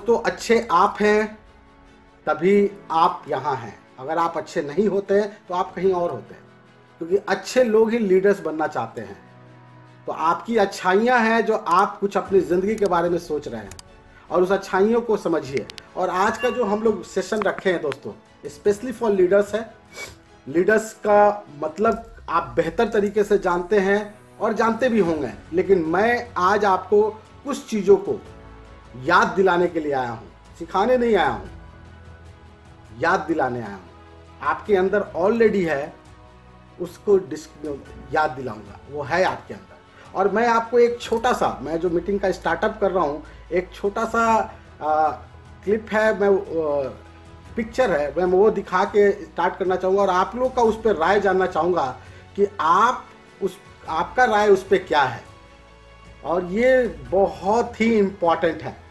दोस्तों अच्छे आप हैं तभी आप यहाँ हैं। अगर आप अच्छे नहीं होते हैं तो आप कहीं और होते हैं, क्योंकि अच्छे लोग ही लीडर्स बनना चाहते हैं। तो आपकी अच्छाइयाँ हैं जो आप कुछ अपनी ज़िंदगी के बारे में सोच रहे हैं, और उस अच्छाइयों को समझिए। और आज का जो हम लोग सेशन रखे हैं दोस्तों, स्पेशली फॉर लीडर्स है। लीडर्स का मतलब आप बेहतर तरीके से जानते हैं और जानते भी होंगे, लेकिन मैं आज आपको कुछ चीज़ों को याद दिलाने के लिए आया हूँ। सिखाने नहीं आया हूँ, याद दिलाने आया हूँ। आपके अंदर ऑलरेडी है, उसको याद दिलाऊंगा, वो है आपके अंदर। और मैं आपको एक छोटा सा, मैं जो मीटिंग का स्टार्टअप कर रहा हूँ, एक छोटा सा क्लिप है, मैं पिक्चर है, मैं वो दिखा के स्टार्ट करना चाहूँगा और आप लोग का उस पर राय जानना चाहूँगा कि आपका राय उस पर क्या है। और ये बहुत ही इम्पॉर्टेंट है।